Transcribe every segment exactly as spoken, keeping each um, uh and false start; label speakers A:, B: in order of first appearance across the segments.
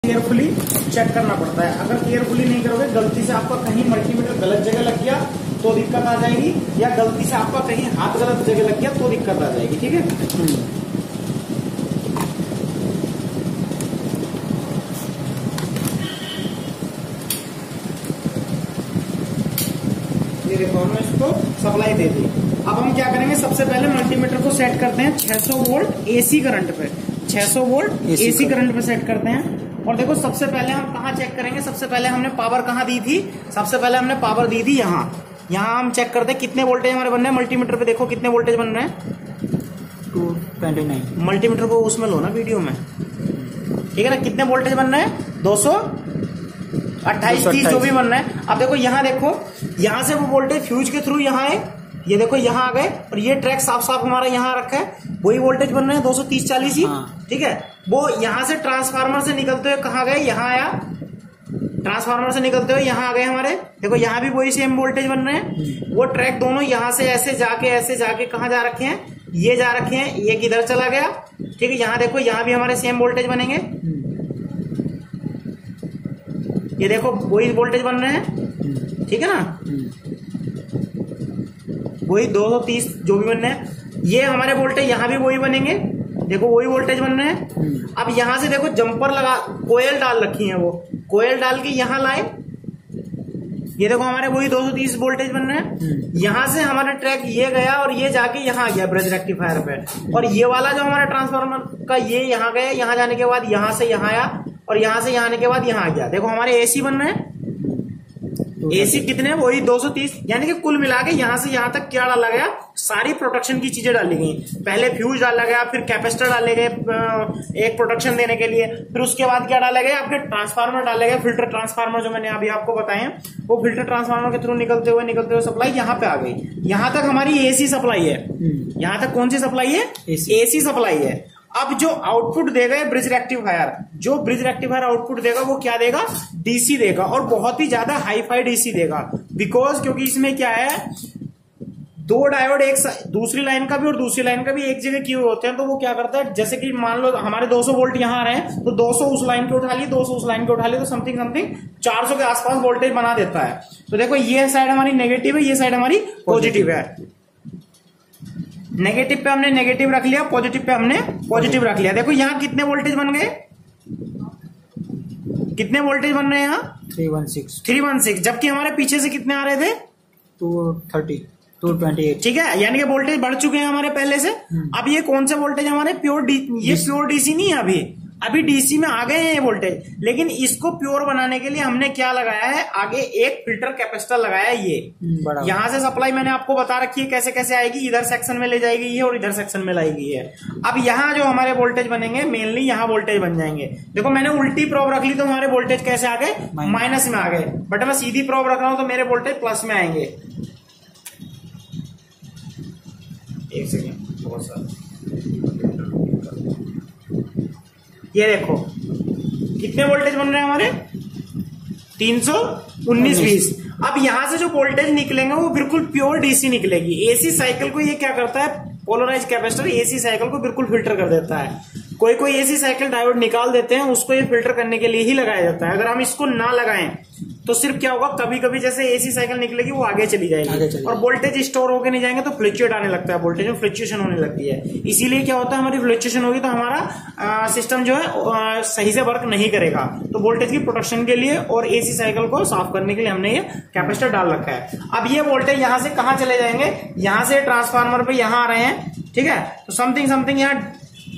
A: Carefully check करना पड़ता है। अगर केयरफुली नहीं करोगे, गलती से आपका कहीं मल्टीमीटर गलत जगह लग गया तो दिक्कत आ जाएगी, या गलती से आपका कहीं हाथ गलत जगह लग गया तो दिक्कत आ जाएगी। ठीक है, ये देखो हमने इसको सप्लाई दे दी। अब हम क्या करेंगे, सबसे पहले मल्टीमीटर को सेट करते हैं छह सौ वोल्ट एसी करंट पे। छह सौ वोल्ट एसी करंट पे सेट करते हैं। और देखो सबसे पहले हम कहाँ चेक करेंगे, सबसे पहले हमने पावर कहाँ दी थी, सबसे पहले हमने पावर दी थी यहाँ। यहाँ हम चेक करते हैं कितने वोल्टेज हमारे बन रहे हैं। मल्टीमीटर पे देखो कितने वोल्टेज बन रहे हैं,
B: टू ट्वेंटी नाइन।
A: मल्टीमीटर को उसमें लो ना वीडियो में, ठीक है ना। कितने वोल्टेज बन रहे हैं, दो सौ अट्ठाईस तीस जो भी बन रहा है। अब देखो यहाँ देखो, यहाँ से वो वोल्टेज फ्यूज के थ्रू यहाँ है, ये देखो यहाँ आ गए, और ये ट्रैक साफ साफ हमारा यहाँ रखा है, वही वोल्टेज बन रहे हैं दो सौ तीस चालीस ही। ठीक है, वो यहाँ से ट्रांसफार्मर से निकलते हुए कहाँ गए, यहाँ आया, ट्रांसफार्मर से निकलते हुए यहाँ आ गए हमारे। देखो यहाँ भी वही सेम वोल्टेज बन रहे हैं। वो ट्रैक दोनों यहाँ से ऐसे जाके ऐसे जाके कहाँ जा रखे हैं, ये जा रखे हैं, ये किधर चला गया। ठीक है, यहाँ देखो यहाँ भी हमारे सेम वोल्टेज बनेंगे, ये देखो वही वोल्टेज बन रहे हैं। ठीक है ना, वही दो सौ तीस जो भी बन रहे हैं, ये हमारे वोल्टेज यहाँ भी वही बनेंगे, देखो वही वोल्टेज बन रहे हैं। अब यहाँ से देखो जंपर लगा, कोयल डाल रखी है, वो कोयल डाल के यहाँ लाए, ये देखो हमारे वही दो सौ तीस वोल्टेज बन रहे हैं। यहाँ से हमारा ट्रैक ये गया और ये जाके यहाँ आ गया ब्रिज रेक्टिफायर पे, और ये वाला जो हमारा ट्रांसफार्मर का ये यहाँ गया, यहाँ जाने के बाद यहाँ से यहाँ आया, और यहाँ से यहाँ आने के बाद यहाँ आ गया। देखो हमारे एसी बन रहे हैं, एसी कितने, वही दो सौ तीस। यानी कि कुल मिला के यहाँ से यहाँ तक क्या डाला गया, सारी प्रोटेक्शन की चीजें डाली गई। पहले फ्यूज डाला गया, फिर कैपेसिटर डाले गए एक प्रोटेक्शन देने के लिए, फिर उसके बाद क्या डाले गए, आपके ट्रांसफार्मर डाले गए, फिल्टर ट्रांसफार्मर जो मैंने अभी आपको बताए हैं, वो फिल्टर ट्रांसफार्मर के थ्रू निकलते हुए निकलते हुए सप्लाई यहाँ पे आ गई। यहाँ तक हमारी एसी सप्लाई है। यहाँ तक कौन सी सप्लाई है, एसी सप्लाई है। अब जो आउटपुट देगा ये ब्रिज रेक्टिफायर, जो ब्रिज रेक्टिफायर आउटपुट देगा वो क्या देगा, डीसी देगा, और बहुत ही ज्यादा हाई फाई डीसी देगा। बिकॉज क्योंकि इसमें क्या है, दो डायोड एक दूसरी लाइन का भी और दूसरी लाइन का भी एक जगह किए होते हैं, तो वो क्या करता है, जैसे कि मान लो हमारे दो सौ वोल्ट यहाँ आ रहे हैं, तो दो सौ उस लाइन के उठा लिए, दो सौ उस लाइन के उठा लिए, तो समथिंग समथिंग चार सौ के आसपास वोल्टेज बना देता है। तो देखो ये साइड हमारी नेगेटिव है, ये साइड हमारी पॉजिटिव है। नेगेटिव पे हमने नेगेटिव रख लिया, पॉजिटिव पे हमने पॉजिटिव रख लिया। देखो यहाँ कितने वोल्टेज बन गए, कितने वोल्टेज बन रहे हैं यहाँ,
B: three one six
A: three one six, जबकि हमारे पीछे से कितने आ रहे थे,
B: two thirty two twenty eight.
A: ठीक है, यानी कि वोल्टेज बढ़ चुके हैं हमारे पहले से। अब ये कौन सा वोल्टेज हमारे प्योर डी, ये प्योर डीसी नहीं है, अभी अभी डीसी में आ गए हैं ये वोल्टेज, लेकिन इसको प्योर बनाने के लिए हमने क्या लगाया है, आगे एक फिल्टर कैपेसिटर लगाया है। ये यहाँ से सप्लाई मैंने आपको बता रखी है कैसे कैसे आएगी, इधर सेक्शन में ले जाएगी ये और इधर सेक्शन में लाएगी ये। अब यहाँ जो हमारे वोल्टेज बनेंगे, मेनली यहाँ वोल्टेज बन जाएंगे। देखो मैंने उल्टी प्रोब रख ली तो हमारे वोल्टेज कैसे आ गए, माइनस में आ गए, बट मैं सीधी प्रोब रख रहा हूं तो मेरे वोल्टेज प्लस में आएंगे। एक सेकेंड, बहुत सारा, ये देखो कितने वोल्टेज बन रहे हैं हमारे, तीन सौ उन्नीस बीस। अब यहां से जो वोल्टेज निकलेंगे वो बिल्कुल प्योर डीसी निकलेगी। एसी साइकिल को ये क्या करता है, पोलराइज कैपेसिटर एसी साइकिल को बिल्कुल फिल्टर कर देता है। कोई कोई एसी साइकिल डायोड निकाल देते हैं, उसको ये फिल्टर करने के लिए ही लगाया जाता है। अगर हम इसको ना लगाएं तो सिर्फ क्या होगा, कभी कभी जैसे एसी साइकिल निकलेगी वो आगे चली जाएगी, आगे चली और वोल्टेज स्टोर होकर नहीं जाएंगे तो फ्लक्चुएट आने लगता है, वोल्टेज में फ्लक्चुएशन होने लगती है। इसीलिए क्या होता है, हमारी फ्लक्चुएशन होगी तो हमारा सिस्टम जो है आ, सही से वर्क नहीं करेगा। तो वोल्टेज की प्रोटेक्शन के लिए और एसी साइकिल को साफ करने के लिए हमने ये कैपेसिटर डाल रखा है। अब ये वोल्टेज यहाँ से कहाँ चले जाएंगे, यहाँ से ट्रांसफार्मर पे यहाँ आ रहे हैं। ठीक है, तो समथिंग समथिंग यहाँ।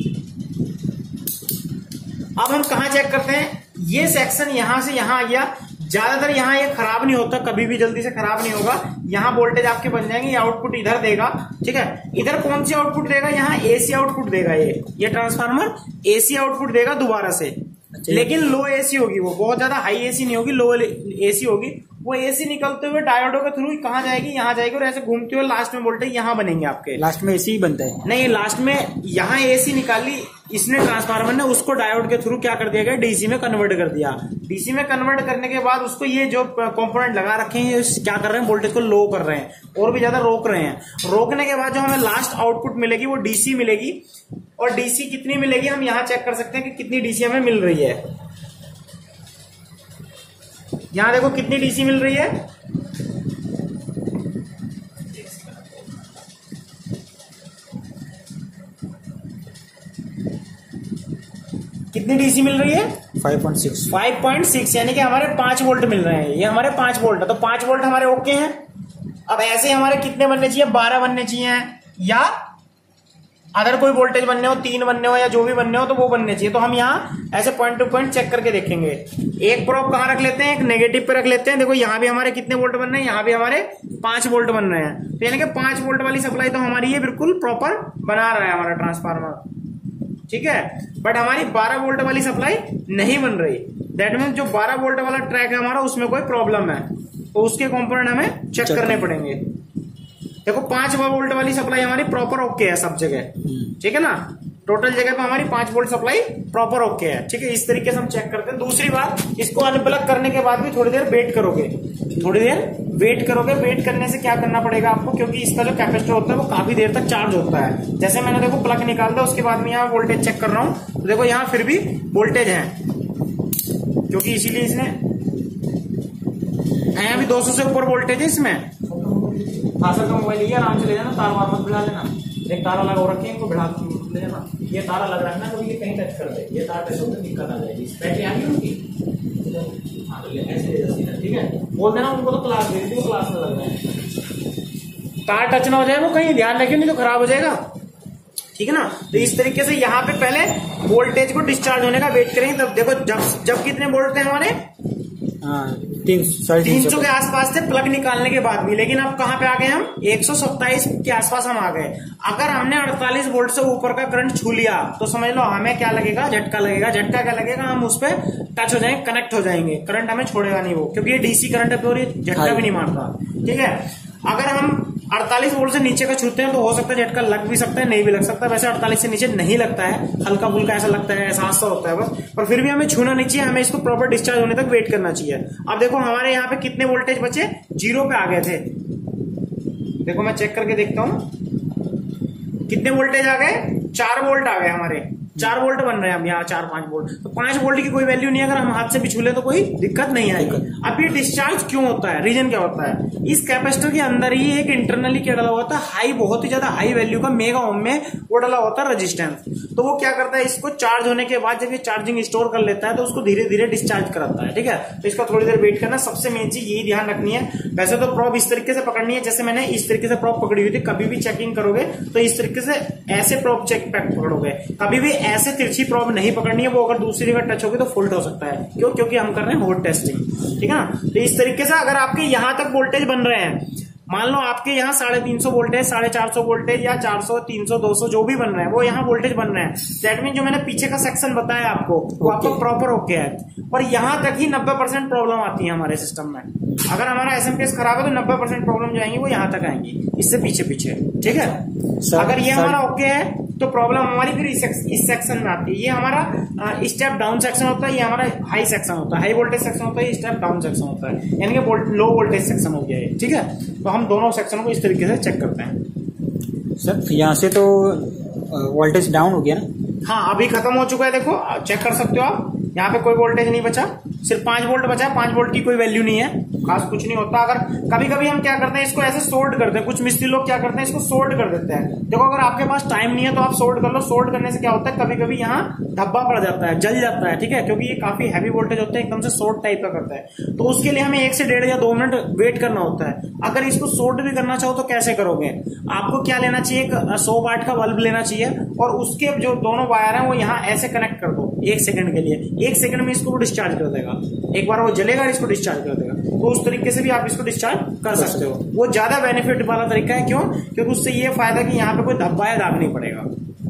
A: अब हम कहाँ चेक करते हैं, ये सेक्शन यहां से यहां आ गया। ज्यादातर यहाँ ये खराब नहीं होता, कभी भी जल्दी से खराब नहीं होगा। यहाँ वोल्टेज आपके बन जाएंगे, ये आउटपुट इधर देगा। ठीक है, इधर कौन सी आउटपुट देगा, यहाँ एसी आउटपुट देगा। ये ये ट्रांसफार्मर एसी आउटपुट देगा दोबारा से, लेकिन लो एसी होगी, वो बहुत ज्यादा हाई एसी नहीं होगी, लो एसी होगी। वो एसी निकलते हुए डायोडों के थ्रू कहाँ जाएगी, यहाँ जाएगी, और ऐसे घूमते हुए लास्ट में वोल्टेज यहाँ बनेंगे आपके।
B: लास्ट में एसी ही बनता है,
A: नहीं, लास्ट में यहाँ एसी निकाली इसने ट्रांसफार्मर ने, उसको डायोड के थ्रू क्या कर दिया गया, डीसी में कन्वर्ट कर दिया। डीसी में कन्वर्ट करने के बाद उसको ये जो कंपोनेंट लगा रखे हैं क्या कर रहे हैं, वोल्टेज को लो कर रहे हैं और भी ज्यादा रोक रहे हैं। रोकने के बाद जो हमें लास्ट आउटपुट मिलेगी वो डीसी मिलेगी, और डीसी कितनी मिलेगी हम यहाँ चेक कर सकते हैं कि कितनी डीसी हमें मिल रही है। यहाँ देखो कितनी डीसी मिल रही है, कितनी डीसी मिल रही है,
B: five point six
A: five point six, यानी कि हमारे पांच वोल्ट मिल रहे हैं। ये हमारे पांच वोल्ट है, तो पांच वोल्ट हमारे ओके हैं। अब ऐसे हमारे कितने बनने चाहिए, बारह बनने चाहिए, या अगर कोई वोल्टेज बनने हो, तीन बनने हो या जो भी बनने हो तो वो बनने चाहिए। तो हम यहाँ ऐसे पॉइंट टू पॉइंट चेक करके देखेंगे। एक प्रोब कहाँ रख लेते हैं, एक नेगेटिव पे रख लेते हैं। देखो यहाँ भी हमारे कितने वोल्ट बन रहे हैं, यहाँ भी हमारे पांच वोल्ट बन रहे हैं। तो यानी कि पांच वोल्ट वाली सप्लाई तो हमारी ये बिल्कुल प्रॉपर बना रहा है हमारा ट्रांसफार्मर, ठीक है। बट हमारी बारह वोल्ट वाली सप्लाई नहीं बन रही। दैट मीन्स जो बारह वोल्ट वाला ट्रैक है हमारा, उसमें कोई प्रॉब्लम है, तो उसके कंपोनेंट हमें चेक करने पड़ेंगे। देखो पांच वोल्ट वाली सप्लाई हमारी प्रॉपर ओके है सब जगह, ठीक है ना। टोटल जगह पे हमारी पांच वोल्ट सप्लाई प्रॉपर ओके है, ठीक है। इस तरीके से हम चेक करते हैं। दूसरी बात, इसको अनप्लग करने के बाद भी थोड़ी देर वेट करोगे, थोड़ी देर वेट करोगे। वेट करने से क्या करना पड़ेगा आपको, क्योंकि इसका जो कैपेसिटर होता है वो काफी देर तक चार्ज होता है। जैसे मैंने देखो प्लग निकाल दिया, उसके बाद में यहाँ वोल्टेज चेक कर रहा हूँ, तो देखो यहाँ फिर भी वोल्टेज है, क्योंकि इसीलिए इसने है अभी दो सौ से ऊपर वोल्टेज है इसमें। खासा का मोबाइल ये आराम से ले जाना, तार वार मत भिड़ा लेना। एक तार अलग हो रखे हैं, इनको भिड़ा ले जाना। ये तार अलग रखना, कभी ये कहीं टच कर दे, ये तार टच होकर दिक्कत आ जाएगी। बैटरी आ गई उनकी, हाँ तो ऐसे ले जाना, ठीक है। बोल देना उनको तो क्लास दे दी, क्लास में लग रहे हैं, तार टच ना हो जाए वो कहीं, ध्यान रखिए नहीं तो खराब हो जाएगा, ठीक है ना। तो इस तरीके से यहाँ पे पहले वोल्टेज को डिस्चार्ज होने का वेट करेंगे। तब देखो जब जब कितने वोल्ट थे हमारे,
B: तीन
A: तीन सौ के आसपास थे प्लग निकालने के बाद भी। लेकिन अब कहाँ पे आ गए हम, एक सौ सत्ताईस के आसपास हम आ गए। अगर हमने अड़तालीस वोल्ट से ऊपर का करंट छू लिया तो समझ लो हमें क्या लगेगा, झटका लगेगा। झटका क्या लगेगा, हम उस पर टच हो जाएंगे, कनेक्ट हो जाएंगे, करंट हमें छोड़ेगा नहीं वो, क्योंकि ये डीसी करंट है, प्योर झटका भी नहीं मारता, ठीक है। अगर हम अड़तालीस वोल्ट से नीचे का छूते हैं तो हो सकता है झटका लग भी सकता है, नहीं भी लग सकता। वैसे अड़तालीस से नीचे नहीं लगता है, हल्का फुल्का ऐसा लगता है, एहसास तो होता है बस, पर फिर भी हमें छूना नहीं चाहिए, हमें इसको प्रॉपर डिस्चार्ज होने तक वेट करना चाहिए। अब देखो हमारे यहाँ पे कितने वोल्टेज बचे, जीरो पे आ गए थे। देखो मैं चेक करके देखता हूँ कितने वोल्टेज आ गए, चार वोल्ट आ गए हमारे, चार वोल्ट बन रहे हैं हम यहाँ, चार पांच वोल्ट। तो पांच वोल्ट की कोई वैल्यू नहीं है, अगर हम हाथ से भी छू ले तो कोई दिक्कत नहीं आएगी। अब ये डिस्चार्ज क्यों होता है, रीजन क्या होता है, इस कैपेसिटर के अंदर ही एक इंटरनली क्या डला होता है, हाई, बहुत ही ज्यादा हाई वैल्यू का मेगा ओम में वो डला होता है रेजिस्टेंस। तो वो क्या करता है, इसको चार्ज होने के बाद जब ये चार्जिंग स्टोर कर लेता है तो उसको धीरे धीरे डिस्चार्ज कराता है, ठीक है। तो इसका थोड़ी देर वेट करना, सबसे मेन चीज यही ध्यान रखनी है। वैसे तो प्रॉब इस तरीके से पकड़नी है, जैसे मैंने इस तरीके से प्रॉब पकड़ी हुई थी। कभी भी चेकिंग करोगे तो इस तरीके से ऐसे प्रॉब चेक पकड़ोगे, कभी भी ऐसे तिरछी प्रॉब नहीं पकड़नी है। वो अगर दूसरी जगह टच होगी तो फॉल्ट हो सकता है, क्यों, क्योंकि हम कर रहे हैं हॉट टेस्टिंग, ठीक है ना। तो इस तरीके से अगर आपके यहां तक वोल्टेज बन रहे हैं, मान लो आपके यहाँ साढ़े तीन सौ वोल्टेज, साढ़े चार सौ वोल्टेज या चार सौ, तीन सौ, दो सौ जो भी बन रहे हैं वो यहाँ वोल्टेज बन रहे हैं। दैट मीन जो मैंने पीछे का सेक्शन बताया आपको वो आपको प्रॉपर ओके है, और यहाँ तक ही नब्बे परसेंट प्रॉब्लम आती है हमारे सिस्टम में। अगर हमारा एसएमपीएस खराब है तो नब्बे परसेंट प्रॉब्लम जो आएंगी वो यहाँ तक आएंगी, इससे पीछे पीछे, ठीक है। अगर ये हमारा ओके है तो प्रॉब्लम हमारी फिर इस, इस सेक्शन में आती है। ये हमारा स्टेप डाउन सेक्शन होता है, ये हमारा हाई सेक्शन होता है, हाई वोल्टेज सेक्शन होता है, ये स्टेप डाउन सेक्शन होता है, यानी कि लो वोल्टेज सेक्शन हो गया है, ठीक है। तो हम दोनों सेक्शन को इस तरीके से चेक करते हैं।
B: सर यहाँ से तो वोल्टेज डाउन हो गया ना,
A: हाँ अभी खत्म हो चुका है, देखो चेक कर सकते हो आप, यहाँ पे कोई वोल्टेज नहीं बचा, सिर्फ पांच वोल्ट बचा है। पांच वोल्ट की कोई वैल्यू नहीं है, खास कुछ नहीं होता। अगर कभी कभी हम क्या करते हैं, इसको ऐसे सोर्ट करते हैं, कुछ मिस्त्री लोग क्या करते हैं, इसको सोर्ट कर देते हैं। देखो अगर आपके पास टाइम नहीं है तो आप सोर्ट कर लो। सोर्ट करने से क्या होता है, कभी कभी यहाँ धब्बा पड़ जाता है, जल जाता है, ठीक है, क्योंकि ये काफी हैवी वोल्टेज होता है, एकदम से सोर्ट टाइप का करता है। तो उसके लिए हमें एक से डेढ़ या दो मिनट वेट करना होता है। अगर इसको सोर्ट भी करना चाहो तो कैसे करोगे, आपको क्या लेना चाहिए, एक सौ वाट का बल्ब लेना चाहिए, और उसके जो दोनों वायर हैं वो यहाँ ऐसे कनेक्ट कर दो एक सेकंड के लिए। एक सेकंड में इसको डिस्चार्ज कर देगा, एक बार वो जलेगा इसको डिस्चार्ज कर देगा। तो उस तरीके से भी आप इसको डिस्चार्ज कर सकते हो, वो ज्यादा बेनिफिट वाला तरीका है। क्यों, क्योंकि उससे ये फायदा कि यहाँ पे कोई धब्बा या दाग नहीं पड़ेगा।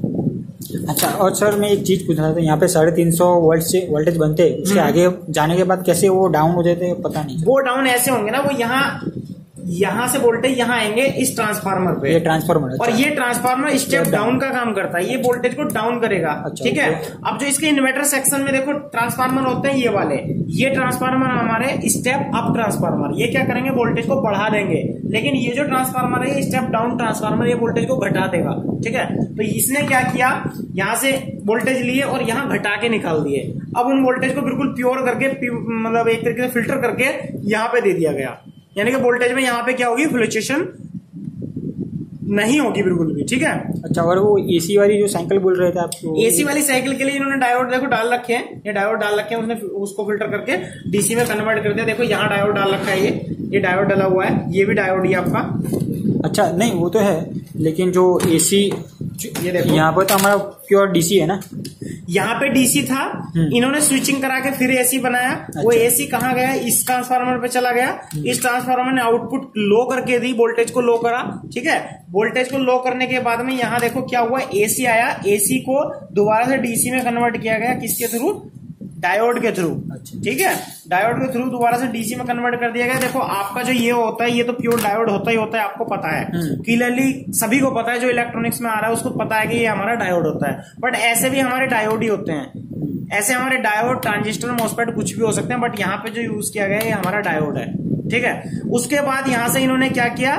B: अच्छा, और सर मैं एक चीज पूछ रहा था, यहाँ पे साढ़े तीन सौ वोल्ट से वोल्टेज बनते हैं, उसके आगे जाने के बाद कैसे वो डाउन हो जाते हैं, पता नहीं।
A: वो डाउन ऐसे होंगे ना, वो यहाँ यहाँ से वोल्टेज यहाँ आएंगे इस ट्रांसफार्मर पे,
B: ये ट्रांसफार्मर, अच्छा।
A: और ये ट्रांसफार्मर स्टेप डाउन का काम करता है, ये वोल्टेज को डाउन करेगा,
B: अच्छा,
A: ठीक है। अब जो इसके इन्वर्टर सेक्शन में देखो ट्रांसफार्मर होते हैं ये वाले, ये ट्रांसफार्मर हमारे स्टेप अप ट्रांसफार्मर, ये क्या करेंगे, वोल्टेज को बढ़ा देंगे। लेकिन ये जो ट्रांसफार्मर है, ये स्टेप डाउन ट्रांसफार्मर, ये वोल्टेज को घटा देगा, ठीक है। तो इसने क्या किया, यहाँ से वोल्टेज लिए और यहाँ घटा के निकाल दिए। अब उन वोल्टेज को बिल्कुल प्योर करके मतलब एक तरीके से फिल्टर करके यहाँ पे दे दिया गया, यानी कि वोल्टेज में यहाँ पे क्या होगी, फ्लक्चुएशन नहीं होगी बिल्कुल भी। ठीक है।
B: अच्छा, और वो एसी वाली जो साइकिल बोल रहे थे आपको,
A: एसी वाली साइकिल के लिए इन्होंने डायोड देखो डाल रखे हैं, ये डायोड डाल रखे हैं, उसने उसको फिल्टर करके डीसी में कन्वर्ट कर दिया। देखो यहाँ डायोड डाल रखा है, ये ये डायोड डाला हुआ है, ये भी डायोड ही आपका।
B: अच्छा, नहीं वो तो है, लेकिन जो एसी ये देखो यहाँ पर तो हमारा प्योर डीसी है ना,
A: यहाँ पे डीसी था, इन्होंने स्विचिंग करा के फिर एसी बनाया। अच्छा। वो एसी कहाँ गया, इस ट्रांसफार्मर पे चला गया। इस ट्रांसफार्मर ने आउटपुट लो करके दी, वोल्टेज को लो करा। ठीक है। वोल्टेज को लो करने के बाद में यहाँ देखो क्या हुआ, एसी आया, एसी को दोबारा से डीसी में कन्वर्ट किया गया, किसके थ्रू, डायोड के थ्रू। अच्छा। ठीक है, डायोड के थ्रू दोबारा से डीसी में कन्वर्ट कर दिया गया। देखो आपका जो ये होता है, ये तो प्योर डायोड होता ही होता है, आपको पता है क्लियरली, सभी को पता है, जो इलेक्ट्रॉनिक्स में आ रहा है उसको पता है कि ये हमारा डायोड होता है। बट ऐसे भी हमारे डायोड ही होते हैं, ऐसे हमारे डायोड, ट्रांजिस्टर, मॉसफेट कुछ भी हो सकते हैं, बट यहाँ पे जो यूज किया गया है ये हमारा डायोड है। ठीक है। उसके बाद यहां से इन्होंने क्या किया,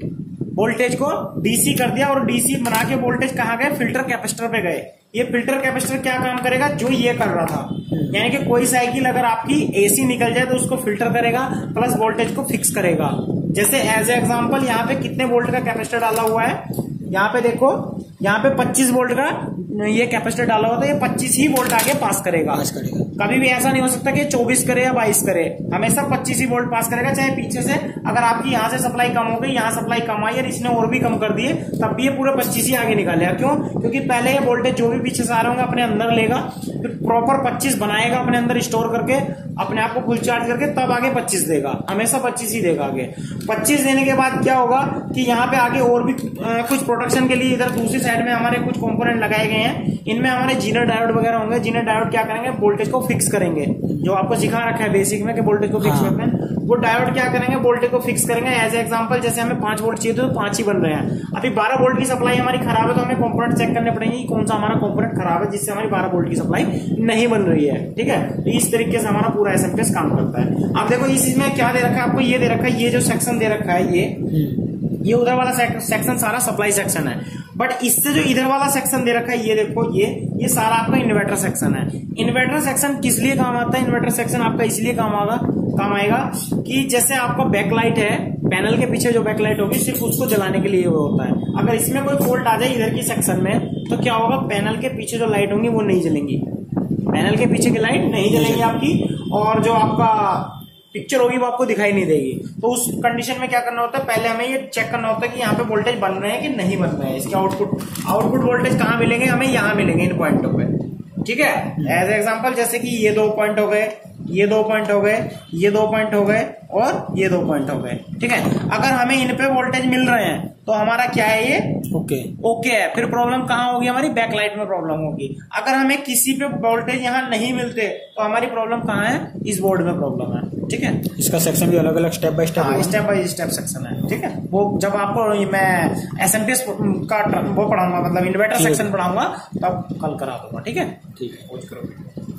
A: वोल्टेज को डीसी कर दिया, और डीसी बना के वोल्टेज कहाँ गए, फिल्टर कैपेसिटर पे गए। ये फिल्टर कैपेसिटर क्या काम करेगा, जो ये कर रहा था, यानी कि कोई साइकिल अगर आपकी एसी निकल जाए तो उसको फिल्टर करेगा, प्लस वोल्टेज को फिक्स करेगा। जैसे एज ए एग्जांपल यहाँ पे कितने वोल्ट का कैपेसिटर डाला हुआ है, यहाँ पे देखो, यहाँ पे पच्चीस वोल्ट का ये कैपेसिटर डाला हुआ था, ये पच्चीस ही वोल्ट आगे पास करेगा, पास करेगा। कभी भी ऐसा नहीं हो सकता कि चौबीस करे या बाईस करे, हमेशा पच्चीस ही वोल्ट पास करेगा। चाहे पीछे से अगर आपकी यहाँ से सप्लाई कम हो गई, यहाँ सप्लाई कम आई और इसने और भी कम कर दिए, तब भी ये पूरे पच्चीस ही आगे निकालेगा। क्यों? क्योंकि पहले ये वोल्टेज जो भी पीछे से आ रहे होंगे अपने अंदर लेगा, फिर प्रॉपर पच्चीस बनाएगा अपने अंदर, स्टोर करके अपने आप को फुल चार्ज करके, तब आगे पच्चीस देगा, हमेशा पच्चीस ही देगा आगे। पच्चीस देने के बाद क्या होगा कि यहाँ पे आगे और भी आ, कुछ प्रोटेक्शन के लिए इधर दूसरी साइड में हमारे कुछ कंपोनेंट लगाए गए हैं, इनमें हमारे जीनर डायोड वगैरह होंगे। जीनर डायोड क्या करेंगे, वोल्टेज को फिक्स करेंगे, जो आपको सिखा रखा है बेसिक में कि वोल्टेज को फिक्स करते हैं। वो डायोड क्या करेंगे, वोल्टेज को फिक्स करेंगे। एज ए एग्जांपल, जैसे हमें पांच वोल्ट चाहिए तो पांच ही बन रहे हैं, अभी बारह वोल्ट की सप्लाई हमारी खराब है, तो हमें कंपोनेंट चेक करने पड़ेंगे कौन सा हमारा कंपोनेंट खराब है जिससे हमारी बारह वोल्ट की सप्लाई नहीं बन रही है। ठीक है। तो इस तरीके से हमारा पूरा एसएमपीएस काम करता है। अब देखो इस में क्या दे रखा है आपको, ये दे रखा है, ये जो सेक्शन दे रखा है, ये ये उधर वाला सेक्शन सारा सप्लाई सेक्शन है, बट इससे जो इधर वाला सेक्शन दे रखा है, ये देखो, ये ये सारा आपका इन्वर्टर सेक्शन है। इन्वर्टर सेक्शन किस लिए काम आता है, इन्वर्टर सेक्शन आपका इसलिए काम आएगा काम आएगा कि जैसे आपका बैकलाइट है, पैनल के पीछे जो बैकलाइट होगी सिर्फ उसको जलाने के लिए वो होता है। अगर इसमें कोई फॉल्ट आ जाए इधर की सेक्शन में, तो क्या होगा, पैनल के पीछे जो लाइट होंगी वो नहीं जलेंगी, पैनल के पीछे की लाइट नहीं जलेंगी आपकी, और जो आपका पिक्चर होगी वो आपको दिखाई नहीं देगी। तो उस कंडीशन में क्या करना होता है, पहले हमें ये चेक करना होता है कि यहाँ पे वोल्टेज बन रहे हैं कि नहीं बन रहे हैं। इसके आउटपुट आउटपुट वोल्टेज कहाँ मिलेंगे, हमें यहाँ मिलेंगे इन पॉइंटों पे। ठीक है। एज एग्जांपल, जैसे कि ये दो पॉइंट हो गए, ये दो पॉइंट हो गए, ये दो पॉइंट हो गए, और ये दो पॉइंट हो गए। ठीक है। अगर हमें इन पे वोल्टेज मिल रहे हैं तो हमारा क्या है, ये
B: ओके
A: ओके है। फिर प्रॉब्लम कहाँ होगी, हमारी बैकलाइट में प्रॉब्लम होगी। अगर हमें किसी पे वोल्टेज यहाँ नहीं मिलते तो हमारी प्रॉब्लम कहाँ है, इस बोर्ड में प्रॉब्लम है। ठीक है।
B: इसका सेक्शन भी अलग अलग step by step
A: step by step section है। ठीक है। वो जब आपको मैं एसएमपीएस का वो पढ़ाऊंगा, मतलब इन्वर्टर सेक्शन पढ़ाऊंगा, तब कल करा दूंगा। ठीक है।
B: ठीक है, करो।